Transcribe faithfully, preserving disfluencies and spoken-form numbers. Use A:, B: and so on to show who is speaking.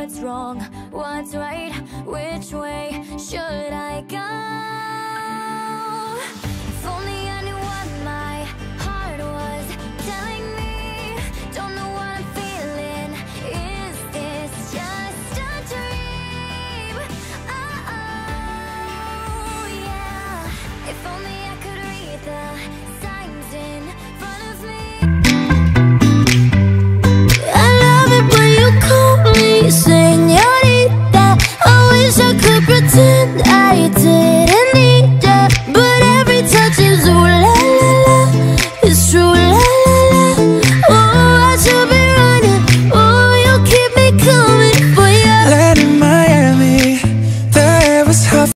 A: what's wrong, what's right, which way should I go? If only I knew what my heart was telling me. Don't know what I'm feeling, is this just a dream? Oh yeah, if only I could read the signs in front of me. I love it when you call me señorita. I wish I could pretend I did.